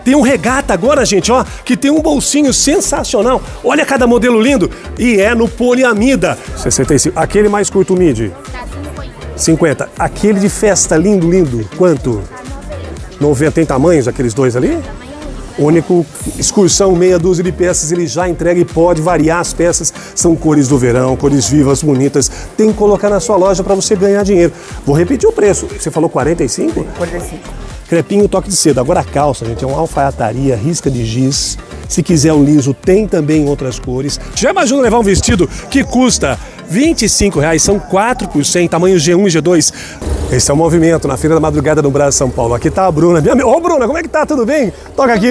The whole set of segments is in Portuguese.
Tem um regata agora, gente, ó, que tem um bolsinho sensacional. Olha cada modelo lindo. E é no poliamida. 65. Aquele mais curto, midi. 50. Aquele de festa, lindo, lindo. Quanto? 90. Tem tamanhos aqueles dois ali? Único, excursão, meia dúzia de peças, ele já entrega e pode variar as peças. São cores do verão, cores vivas, bonitas. Tem que colocar na sua loja para você ganhar dinheiro. Vou repetir o preço. Você falou 45? 45. Crepinho, toque de seda. Agora a calça, gente, é uma alfaiataria, risca de giz. Se quiser o liso, tem também em outras cores. Já imagina levar um vestido que custa R$25, são 4 por 100, tamanho G1 e G2. Esse é o movimento na Feira da Madrugada no Brás, São Paulo. Aqui tá a Bruna. Ô, Bruna, como é que tá? Tudo bem? Toca aqui!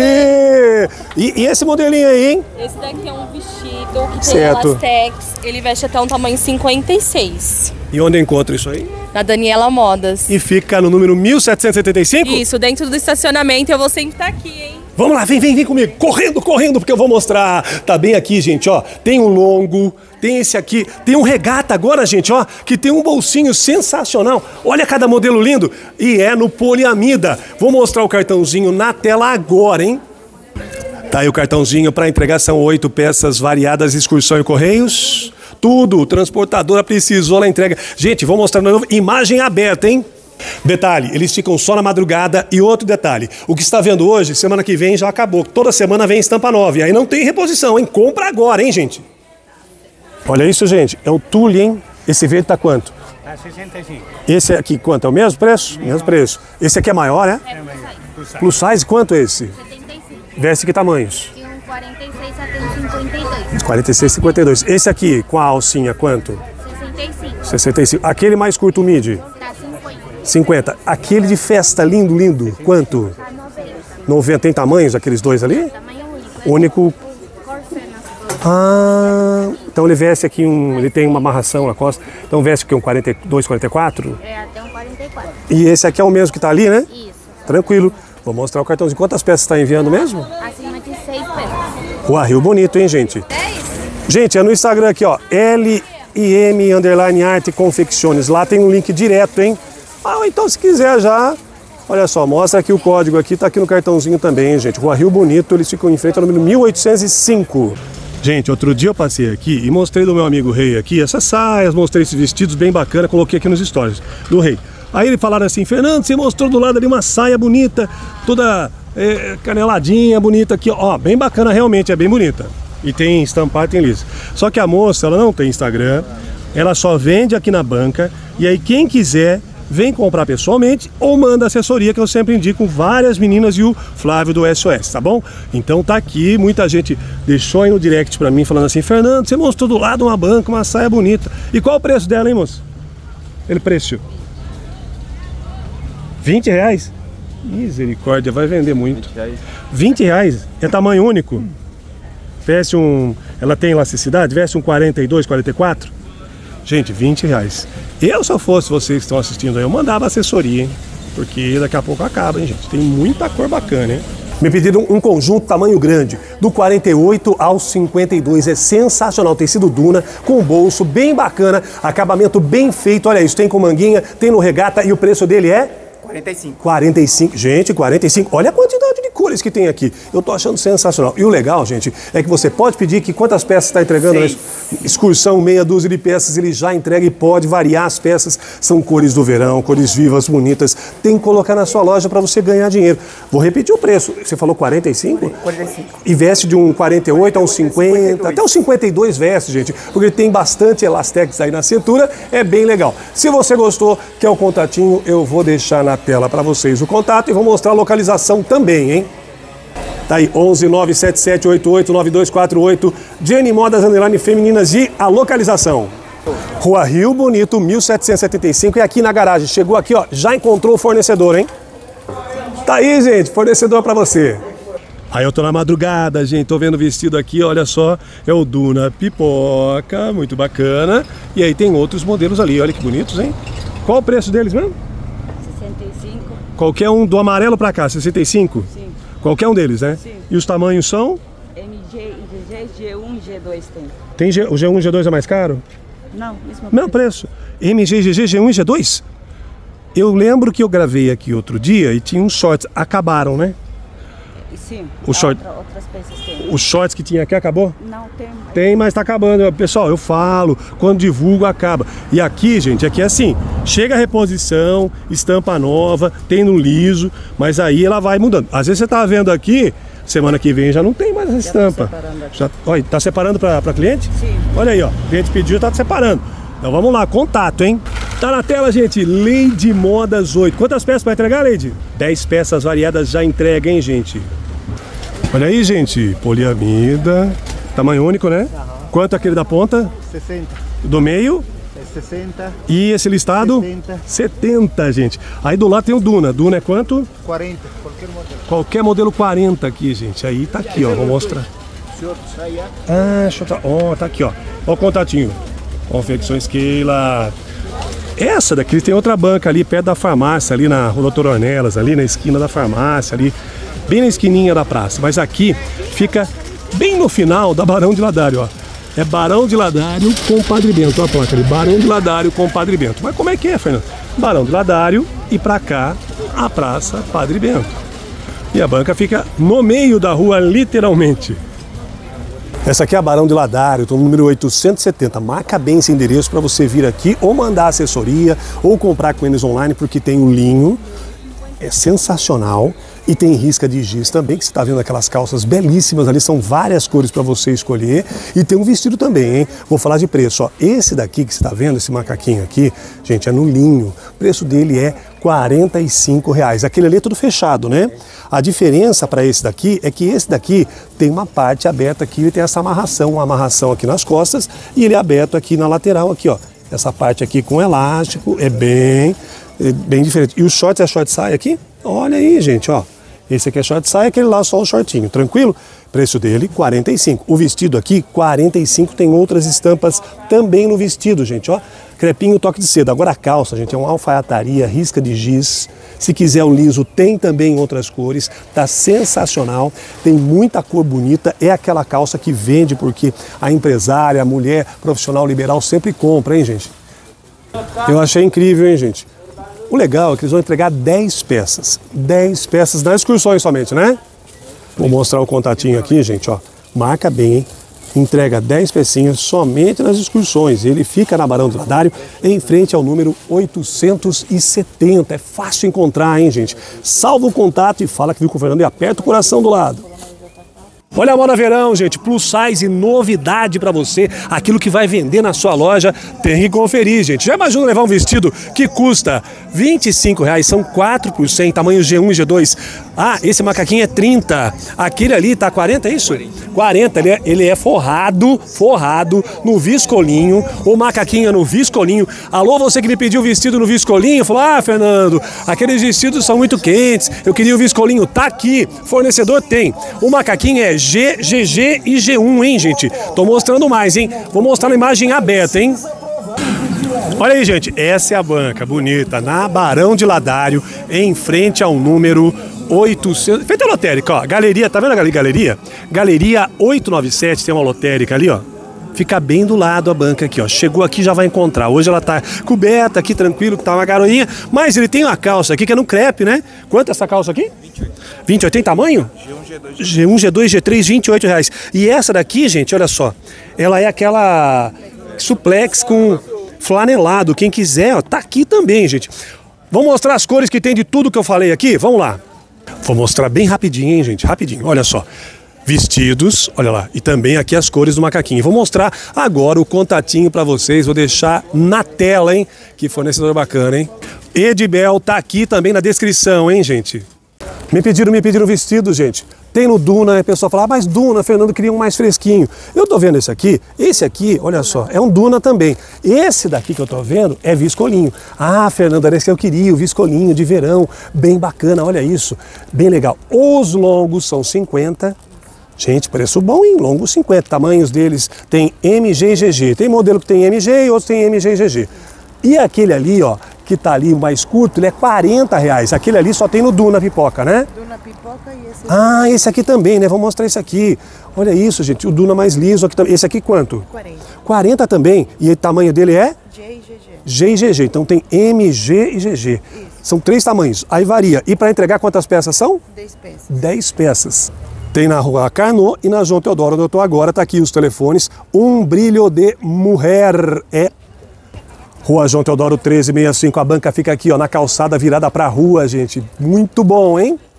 E esse modelinho aí, hein? Esse daqui é um vestido que tem elastex. Ele veste até um tamanho 56. E onde eu encontro isso aí? Na Daniela Modas. E fica no número 1775? Isso, dentro do estacionamento. Eu vou sempre estar aqui, hein? Vamos lá, vem comigo. Correndo, porque eu vou mostrar. Tá bem aqui, gente, ó. Tem um longo, tem esse aqui. Tem um regata agora, gente, ó, que tem um bolsinho sensacional. Olha cada modelo lindo. E é no poliamida. Vou mostrar o cartãozinho na tela agora, hein? Tá aí o cartãozinho para entregar. São 8 peças variadas, excursão e correios. Tudo, transportadora precisou, ela entrega. Gente, vou mostrar de novo. Imagem aberta, hein? Detalhe, eles ficam só na madrugada. E outro detalhe, o que está vendo hoje, semana que vem já acabou. Toda semana vem estampa nova. E aí não tem reposição, hein? Compra agora, hein, gente? Olha isso, gente. É o tule, hein? Esse verde tá quanto? Tá 65. Esse aqui quanto? É o mesmo preço? Mesmo preço. Esse aqui é maior, né? É maior. Plus size, quanto é esse? 75. Veste que tamanhos? De um 46 até um 52. 46, 52. Esse aqui, com a alcinha, quanto? 65. 65. Aquele mais curto, midi? Tá 50. 50. Aquele de festa, lindo, lindo. Quanto? Tá 90. 90. Tem tamanhos aqueles dois ali? Tamanho único. Único. Corfé nas cores. Ah, então ele veste aqui ele tem uma amarração na costa. Então veste aqui um 42, 44? É até um 44. E esse aqui é o mesmo que tá ali, né? Isso. Tranquilo. Vou mostrar o cartãozinho. Quantas peças está enviando mesmo? Acima de 6 peças. Rua Rio Bonito, hein, gente? 10? Gente, é no Instagram aqui, ó. LIM_Arte Confecciones. Lá tem um link direto, hein? Ah, então se quiser já, olha só, mostra aqui o código aqui, tá aqui no cartãozinho também, hein, gente. Rua Rio Bonito, eles ficam em frente ao número 1805. Gente, outro dia eu passei aqui e mostrei do meu amigo Rei aqui essas saias, mostrei esses vestidos bem bacana, coloquei aqui nos stories do Rei. Aí ele falaram assim, Fernando, você mostrou do lado ali uma saia bonita, toda caneladinha, bonita aqui, ó, bem bacana realmente, é bem bonita. E tem estampado, tem liso. Só que a moça, ela não tem Instagram, ela só vende aqui na banca, e aí quem quiser vem comprar pessoalmente ou manda assessoria, que eu sempre indico várias meninas e o Flávio do SOS, tá bom? Então tá aqui, muita gente deixou aí no direct pra mim, falando assim, Fernando, você mostrou do lado uma banca, uma saia bonita. E qual o preço dela, hein, moço? Ele preço? R$20? Misericórdia, vai vender muito. R$20? É tamanho único? Veste ela tem elasticidade? Veste um 42, 44? Gente, R$20. Eu, se eu fosse vocês que estão assistindo aí, eu mandava assessoria, hein? Porque daqui a pouco acaba, hein, gente? Tem muita cor bacana, hein? Me pediram um conjunto tamanho grande, do 48 ao 52. É sensacional, tecido Duna, com bolso bem bacana, acabamento bem feito. Olha isso, tem com manguinha, tem no regata e o preço dele é? 45. 45, gente, 45. Olha a quantidade de cores que tem aqui. Eu tô achando sensacional. E o legal, gente, é que você pode pedir que quantas peças está entregando? 6. Excursão, meia dúzia de peças, ele já entrega e pode variar as peças. São cores do verão, cores vivas, bonitas. Tem que colocar na sua loja para você ganhar dinheiro. Vou repetir o preço. Você falou 45? 45. E veste de um 48 a um 50, até um 52 veste, gente, porque tem bastante elastex aí na cintura, é bem legal. Se você gostou, quer o contatinho, eu vou deixar na tela para vocês o contato e vou mostrar a localização também, hein? Tá aí, 11 977 88 9248, Jenny Modas _ Femininas e a localização. Rua Rio Bonito, 1775, e aqui na garagem. Chegou aqui, ó, já encontrou o fornecedor, hein? Tá aí, gente, fornecedor para você. Aí eu tô na madrugada, gente, tô vendo o vestido aqui, olha só, é o Duna Pipoca, muito bacana. E aí tem outros modelos ali, olha que bonitos, hein? Qual o preço deles mesmo? 65. Qualquer um do amarelo pra cá, 65? Sim. Qualquer um deles, né? Sim. E os tamanhos são? MG, IGG, G1, G2 tem. Tem o G1 e G2 é mais caro? Não, Mesmo preço. MG, GG, G1 e G2? Eu lembro que eu gravei aqui outro dia e tinha uns shorts, acabaram, né? Sim, short, outras peças tem. os shorts que tinha aqui acabou? Não, tem. Tem, mas tá acabando. Pessoal, eu falo, quando divulgo acaba. E aqui, gente, aqui é assim, chega a reposição, estampa nova, tem no liso, mas aí ela vai mudando. Às vezes você tá vendo aqui, semana que vem já não tem mais essa estampa. Já, olha, tá separando para cliente? Sim. Olha aí, ó, o cliente pediu, tá separando. Então vamos lá, contato, hein? Tá na tela, gente, Lady Modas 8. Quantas peças para entregar, Lady? 10 peças variadas já entrega, hein, gente? Olha aí, gente, poliamida, tamanho único, né? Quanto aquele da ponta? 60. Do meio? 60. E esse listado? 70. 70, gente. Aí do lado tem o Duna. Duna é quanto? 40, qualquer modelo. Qualquer modelo 40 aqui, gente. Aí tá aqui, ó, vou mostrar. Ah, deixa eu... Ó, tá aqui, ó. Ó o contatinho. Confecções Keila. Essa daqui tem outra banca ali perto da farmácia, ali na Rua Doutor Ornelas, ali na esquina da farmácia, ali, bem na esquininha da praça. Mas aqui fica bem no final da Barão de Ladário, ó. É Barão de Ladário com Padre Bento. Olha a placa ali, Barão de Ladário com Padre Bento. Mas como é que é, Fernando? Barão de Ladário e pra cá a Praça Padre Bento. E a banca fica no meio da rua, literalmente. Essa aqui é a Barão de Ladário, então número 870. Marca bem esse endereço para você vir aqui ou mandar assessoria ou comprar com eles online, porque tem o linho, é sensacional, e tem risca de giz também, que você está vendo aquelas calças belíssimas ali, são várias cores para você escolher, e tem um vestido também, hein? Vou falar de preço, ó. Esse daqui que você está vendo, esse macaquinho aqui, gente, é no linho, o preço dele é R$45. Aquele ali é tudo fechado, né? A diferença para esse daqui é que esse daqui tem uma parte aberta aqui, ele tem essa amarração, uma amarração aqui nas costas, e ele é aberto aqui na lateral, aqui, ó. Essa parte aqui com elástico, é bem diferente. E o short é short saia aqui? Olha aí, gente, ó. Esse aqui é short saia, aquele lá só o shortinho, tranquilo? Preço dele, 45. O vestido aqui, 45, tem outras estampas também no vestido, gente, ó. Crepinho, toque de seda. Agora a calça, gente, é uma alfaiataria, risca de giz. Se quiser um liso, tem também em outras cores. Tá sensacional, tem muita cor bonita. É aquela calça que vende porque a empresária, a mulher profissional liberal sempre compra, hein, gente? Eu achei incrível, hein, gente? O legal é que eles vão entregar 10 peças. 10 peças nas excursões somente, né? Vou mostrar o contatinho aqui, gente, ó. Marca bem, hein? Entrega 10 pecinhas somente nas excursões. Ele fica na Barão de Ladário, em frente ao número 870. É fácil encontrar, hein, gente? Salva o contato e fala que viu com o Fernando e aperta o coração do lado. Olha a moda verão, gente, plus size, novidade pra você, aquilo que vai vender na sua loja, tem que conferir, gente. Já imagina levar um vestido que custa R$25, são 4 por 100, tamanho G1 e G2. Ah, esse macaquinho é 30, aquele ali tá 40, é isso? 40, ele é forrado no viscolinho, o macaquinho é no viscolinho. Alô, você que me pediu o vestido no viscolinho, falou, ah, Fernando, aqueles vestidos são muito quentes, eu queria o viscolinho, tá aqui, fornecedor tem. O macaquinho é G, GG e G1, hein, gente? Tô mostrando mais, hein? Vou mostrar na imagem aberta, hein? Olha aí, gente, essa é a banca bonita, na Barão de Ladário, em frente ao número 800... Feita a lotérica, ó, galeria, tá vendo a galeria? Galeria 897, tem uma lotérica ali, ó. Fica bem do lado a banca aqui, ó. Chegou aqui, já vai encontrar. Hoje ela tá coberta aqui, tranquilo, que tá uma garoinha. Mas ele tem uma calça aqui que é no crepe, né? Quanto é essa calça aqui? 28. Tem tamanho? G1, G2, G3, R$28. E essa daqui, gente, olha só. Ela é aquela suplex com flanelado. Quem quiser, ó, tá aqui também, gente. Vamos mostrar as cores que tem de tudo que eu falei aqui? Vamos lá. Vou mostrar bem rapidinho, hein, gente? Rapidinho, olha só. Vestidos, olha lá, e também aqui as cores do macaquinho. Vou mostrar agora o contatinho para vocês, vou deixar na tela, hein? Que fornecedor bacana, hein? Edibel tá aqui também na descrição, hein, gente? Me pediram vestido, gente. Tem no Duna, né? O pessoal fala, ah, mas Duna, Fernando, queria um mais fresquinho. Eu tô vendo esse aqui, olha só, é um Duna também. Esse daqui que eu tô vendo é viscolinho. Ah, Fernando, era esse que eu queria, o viscolinho de verão, bem bacana, olha isso, bem legal. Os longos são 50. Gente, preço bom, hein? Longo 50. Tamanhos deles tem MG e GG. Tem modelo que tem MG e outros tem MG e GG. E aquele ali, ó, que tá ali mais curto, ele é R$40. Aquele ali só tem no Duna Pipoca, né? Duna Pipoca e esse aqui. Ah, esse aqui também, né? Vou mostrar esse aqui. Olha isso, gente. O Duna mais liso aqui também. Esse aqui quanto? 40. 40 também. E o tamanho dele é? G e GG. G e GG. Então tem MG e GG. Isso. São 3 tamanhos, aí varia. E para entregar quantas peças são? 10 peças. 10 peças. Tem na Rua Carnot e na João Teodoro, onde eu estou agora, tá aqui os telefones. Um brilho de mulher. É Rua João Teodoro 1365, a banca fica aqui, ó, na calçada virada pra rua, gente. Muito bom, hein?